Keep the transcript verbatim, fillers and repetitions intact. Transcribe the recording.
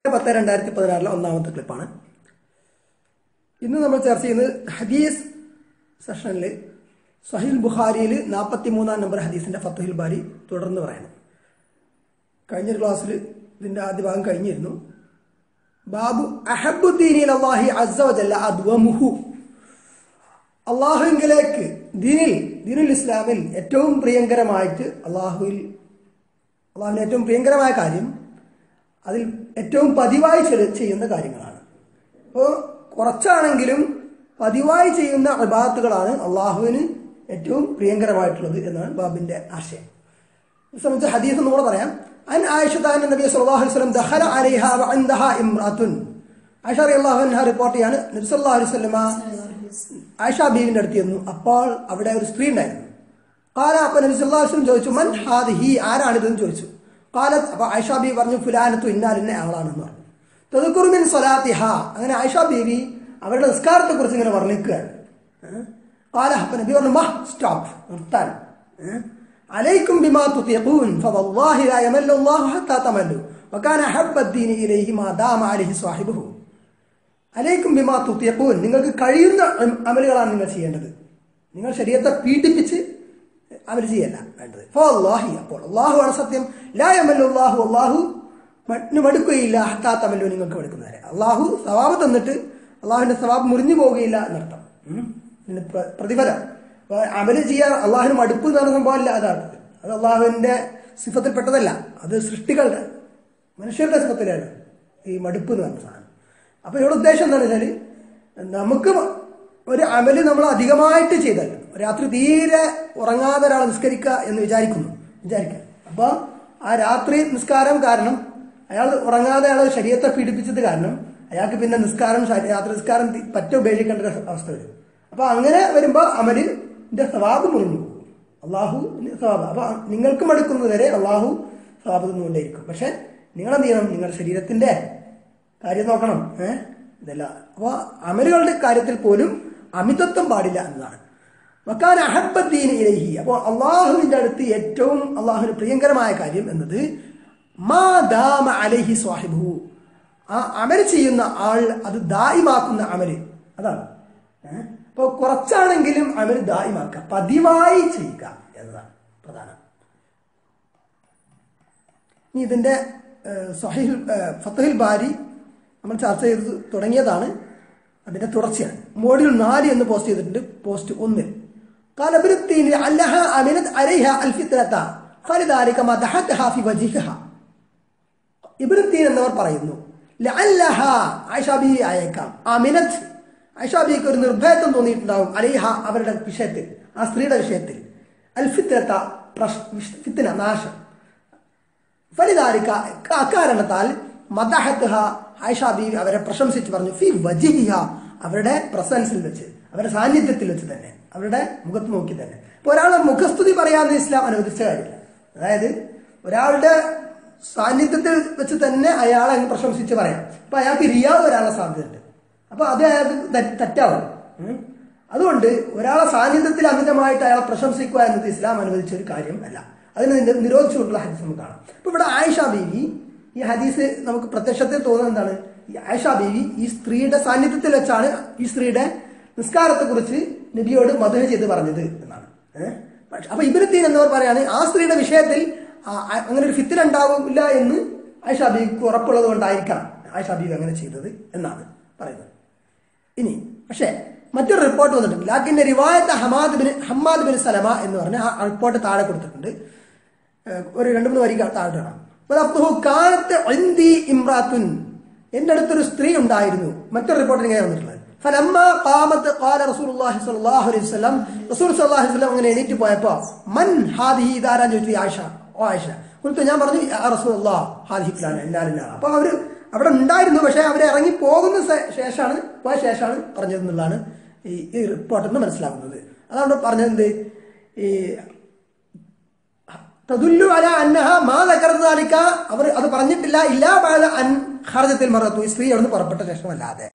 പത്ത് രണ്ടായിരത്തി പതിനാറിലെ ഒന്നാമത്തെ ക്ലിപ്പാണ്. ഇന്ന് നമ്മൾ ചർച്ച ചെയ്യുന്നത് ഹദീസ് സെഷനിൽ സഹീൽ ബുഖാരിയിൽ നാൽപ്പത്തി മൂന്നാം നമ്പർ ഹദീസിന്റെ ഫത്തുഹിൽ ബാരി തുടർന്ന് പറയണം. കഴിഞ്ഞൊരു ക്ലാസ്സിൽ ഇതിന്റെ ആദ്യ ഭാഗം കഴിഞ്ഞിരുന്നു. ബാബു അഹബ്ബുദ്ദീനി അല്ലാഹി അസ്സ വജല്ല അദ്വമുഹു. അള്ളാഹുവിലേക്ക് ദീനിൽ ദീനുൽ ഇസ്ലാമിൽ ഏറ്റവും പ്രിയങ്കരമായിട്ട് അള്ളാഹുവിൽ അള്ളാഹുവിന് ഏറ്റവും പ്രിയങ്കരമായ കാര്യം അതിൽ ഏറ്റവും പതിവായി ചെയ്യുന്ന കാര്യങ്ങളാണ്. അപ്പോൾ കുറച്ചാണെങ്കിലും പതിവായി ചെയ്യുന്ന ഇബാദത്തുകളാണ് അള്ളാഹുവിന് ഏറ്റവും പ്രിയങ്കരമായിട്ടുള്ളത് എന്നാണ് ബാബിന്റെ ആശയം. ഇത് സംബന്ധിച്ച ഹദീസ് ഒന്നുകൂടെ പറയാം. അൻ ആയിഷത അന്ന നബി സല്ലല്ലാഹു അലൈഹി വസല്ലം ദഖല അലൈഹ വഅൻദഹ ഇംറഅത്തുൻ. ആയിഷ റളിയല്ലാഹു അൻഹ റിപ്പോർട്ട് ചെയ്യാണ്, നബി സല്ലല്ലാഹു അലൈഹി വസല്ലം ആയിഷ ബീവിന്റെ അടുത്ത് ചെന്നു. അപ്പോൾ അവിടെ ഒരു സ്ത്രീ ഉണ്ടായിരുന്നു. ഖാല, അപ്പോൾ നബി സല്ലല്ലാഹു അലൈഹി വസല്ലം ചോദിച്ചു, മൻ ഹാദിഹി, ആരാണിതെന്ന് ചോദിച്ചു. ഖാലത്ത്, അപ്പോൾ ആയിഷ ബീവി പറഞ്ഞു, ഫുലാനത്തു, ഇന്നാലിന്ന ആളാണെന്ന് പറഞ്ഞു. തദ്കുറു മിൻ സ്വലാത്തിഹ, അങ്ങനെ ആയിഷ ബീവി അവരുടെ നിസ്കാരത്തെ കുറിച്ച് ഇങ്ങനെ വർണ്ണിക്കുകയാണ്. ഖാല, അപ്പോൾ നബി പറഞ്ഞു, മഹ്, സ്റ്റോപ്പ്, നിർത്താൻ. അലൈക്കും ബിമാ തുതിഖൂൻ ഫവല്ലാഹി ലാ യമല്ലു അല്ലാഹു ഹത്താ തമല്ലു വകാന ഹബ്ബദ്ദീനി ഇലൈഹി മാ ദാമ അലൈഹി സ്വഹിബുഹു. അലൈക്കും ബിമാ തുതിഖൂൻ, നിങ്ങൾക്ക് കഴിയുന്ന അമലുകളാണ് നിങ്ങൾ ചെയ്യേണ്ടത്. നിങ്ങൾ ശരീഅത്തെ പീഡിപ്പിച്ച് അമൽ ചെയ്യല്ല വേണ്ടത്. ഫവല്ലാഹി, അപ്പോൾ അല്ലാഹുവാണ് സത്യം, ലാ യമല്ലു അല്ലാഹു, അല്ലാഹു മടുക്കുകയില്ല, ഹത്താ തമല്ലു, നിങ്ങൾക്ക് മടുക്കുന്നവരെ. അല്ലാഹു സവാബ് തന്നിട്ട് അള്ളാഹുവിന്റെ സവാബ് മുറിഞ്ഞു പോവുകയില്ല എന്നർത്ഥം. പിന്നെ പ്രതിഫലം അമല് ചെയ്യാൻ അള്ളാഹുവിന് മടുപ്പ് എന്ന് പറഞ്ഞ സംഭവമല്ല. അതാണ് അത് അള്ളാഹുവിന്റെ സിഫത്തിൽപ്പെട്ടതല്ല, അത് സൃഷ്ടികളുടെ മനുഷ്യരുടെ സിഫത്തിലാണ് ഈ മടുപ്പ് എന്ന് പറഞ്ഞ സാധനം. അപ്പൊ ഇവിടെ ഉദ്ദേശം എന്താണെന്ന് വെച്ചാല്, നമുക്ക് ഒരു അമല് നമ്മൾ അധികമായിട്ട് ചെയ്താൽ, രാത്രി തീരെ ഉറങ്ങാതെ ഒരാൾ നിസ്കരിക്കുക എന്ന് വിചാരിക്കുന്നു വിചാരിക്കുക അപ്പൊ ആ രാത്രി നിസ്കാരം കാരണം അയാൾ ഉറങ്ങാതെ അയാൾ ശരീരത്തെ പീഡിപ്പിച്ചത് കാരണം അയാൾക്ക് പിന്നെ നിസ്കാരം രാത്രി നിസ്കാരം പറ്റ ഉപേക്ഷിക്കേണ്ട ഒരു അവസ്ഥ വരും. അപ്പൊ അങ്ങനെ വരുമ്പോ അമലിന്റെ സവാബ് മുറിഞ്ഞു പോകും. അള്ളാഹു സവാബ്, അപ്പൊ നിങ്ങൾക്ക് മടുക്കുന്നത് വരെ അള്ളാഹു സവാബ് തന്നുകൊണ്ടേയിരിക്കും. പക്ഷെ നിങ്ങൾ എന്ത് ചെയ്യണം, നിങ്ങളുടെ ശരീരത്തിന്റെ കാര്യം നോക്കണം. ഏഹ് ഇതല്ല, അപ്പൊ അമലുകളുടെ കാര്യത്തിൽ പോലും അമിതത്വം പാടില്ല എന്നതാണ്. വകാന അഹബ്ബദ്ദീനി ഇലൈഹി, അപ്പോൾ അള്ളാഹുവിന്റെ അടുത്ത് ഏറ്റവും അള്ളാഹുവിന് പ്രിയങ്കരമായ കാര്യം എന്നത് മാ ദാമ അലൈഹി സ്വാഹിബുഹു, ആ അമൽ ചെയ്യുന്ന ആൾ അത് ദായിമാക്കുന്ന അമല്, അതാണ്. ഏഹ് അപ്പോൾ കുറച്ചാണെങ്കിലും അമൽ ദായിമാക്കുക, പതിവായി ചെയ്യുക എന്നതാണ് പ്രധാനം. ഇനി ഇതിന്റെ സഹീഹ് ഫത്തുഹിൽ ബാരി നമ്മൾ ചർച്ച ചെയ്ത് തുടങ്ങിയതാണ്, അതിന്റെ തുടർച്ചയാണ്. മോഡ്യൂൾ നാല് എന്ന് പോസ്റ്റ് ചെയ്തിട്ടുണ്ട്, പോസ്റ്റ് ഒന്നിൽ. قال ابن التين لعلها امنت عليها الفتنه فلذلك مدحتها في وجهها. ഇബ്നു തീൻ എന്നവർ പറയുന്നു, ലഅല്ലഹ, ആയിഷ ബീവി ആയേക്കാം, അമിനത്ത്, ആയിഷ ബീവിക്ക് ഒരു നിർഭയത്വം തോന്നിയിട്ടുണ്ടാവും, അലൈഹ, അവരുടെ വിഷയത്തിൽ, ആ സ്ത്രീയുടെ വിഷയത്തിൽ, അൽ ഫിത്നത, ഫിത്ന, നാശം. ഫലിദാലിക, അക്കാരണത്താൽ, മദഹത്ഹ, ആയിഷ ബീവി അവരെ പ്രശംസിച്ച് പറഞ്ഞു, ഫി വജ്ഹിഹ, അവരുടെ പ്രസൻസിൽ വെച്ച്, അവരുടെ സാന്നിധ്യത്തിൽ വെച്ച് തന്നെ, അവരുടെ മുഖത്ത് നോക്കി തന്നെ. ഇപ്പൊ ഒരാളെ മുഖസ്തുതി പറയാമെന്ന് ഇസ്ലാം അനുവദിച്ച കാര്യമില്ല. അതായത് ഒരാളുടെ സാന്നിധ്യത്തിൽ വെച്ച് തന്നെ അയാളെ അങ്ങ് പ്രശംസിച്ച് പറയാം. അപ്പൊ അയാൾക്ക് റിയാ വരാനുള്ള സാധ്യതയുണ്ട്. അപ്പൊ അത് അയാൾക്ക് തെറ്റാവും. അതുകൊണ്ട് ഒരാളെ സാന്നിധ്യത്തിൽ അമിതമായിട്ട് അയാളെ പ്രശംസിക്കുക എന്നത് ഇസ്ലാം അനുവദിച്ച ഒരു കാര്യം അല്ല. അതിന് നിരോധിച്ചുകൊണ്ടുള്ള ഹദീസ് നമുക്ക് കാണാം. അപ്പൊ ഇവിടെ ആയിഷ ബീവി, ഈ ഹദീസ് നമുക്ക് പ്രത്യക്ഷത്തിൽ തോന്നുന്നത് എന്താണ്, ഈ ആയിഷ ബീവി ഈ സ്ത്രീയുടെ സാന്നിധ്യത്തിൽ വെച്ചാണ് ഈ സ്ത്രീയുടെ നിസ്കാരത്തെ കുറിച്ച് നബിയോട് മദഹ് ചെയ്ത് പറഞ്ഞത് എന്നാണ്. ഏഹ് അപ്പൊ ഇബ്നു തീൻ എന്നവർ പറയാണ്, ആ സ്ത്രീയുടെ വിഷയത്തിൽ അങ്ങനെ ഒരു ഫിത്ന ഉണ്ടാവില്ല എന്ന് ആയിഷ ബീവിക്ക് ഉറപ്പുള്ളത് കൊണ്ടായിരിക്കാം ആയിഷ ബീവി അങ്ങനെ ചെയ്തത് എന്നാണ് പറയുന്നത്. ഇനി പക്ഷേ മറ്റൊരു റിപ്പോർട്ട് വന്നിട്ടുണ്ട്, ലാക്കിന്റെ റിവായത്ത് Hamad bin Hammad bin Salama എന്ന് പറഞ്ഞ ആ റിപ്പോർട്ട് താഴെ കൊടുത്തിട്ടുണ്ട്. ഒരു രണ്ട് മൂന്ന് വരി താഴെ കാണാം. കാലത്ത് ഇമ്രാത്തുൻ, എന്റെ അടുത്തൊരു സ്ത്രീ ഉണ്ടായിരുന്നു. മറ്റൊരു റിപ്പോർട്ടിൽ ഇങ്ങനെ വന്നിട്ടുള്ളത്, ഫലമ്മ ഖാമത്ത് ഖാല റസൂലുള്ളാഹി സ്വല്ലല്ലാഹു അലൈഹി വസല്ലം, റസൂൽ സ്വല്ലല്ലാഹു അലൈഹി വസല്ലം അങ്ങനെ എണീറ്റ് പോയപ്പോ, മൻ ഹാദിഹി, ഇതാരാൻ ചോദിച്ചു. ആയിഷ, ഓ ആയിഷ. കുറിച്ച് ഞാൻ പറഞ്ഞു, യാ റസൂലുള്ളാഹ് ഹാദിഹി ഫുലാന, ഇന്നാലിന്നാണ്. അപ്പൊ അവര് അവിടെ ഉണ്ടായിരുന്നു, പക്ഷെ അവരെ ഇറങ്ങി പോകുന്ന ശേഷമാണ് പോയ ശേഷമാണ് പറഞ്ഞതെന്നുള്ളതാണ് ഈ ഈ റിപ്പോർട്ടിൽ നിന്ന് മനസ്സിലാകുന്നത്. അതാണ് പറഞ്ഞത്, ഈ തദുല്ലു അലാ അന്നഹ മാ ദകറത ദാലിക, അവർ അത് പറഞ്ഞിട്ടില്ല, ഇല്ലാ ബഅദ അൻ ഖറജത്തിൽ മറത്തു, ഈ സ്ത്രീ അവിടുന്ന് പുറപ്പെട്ട ശേഷമല്ലാതെ.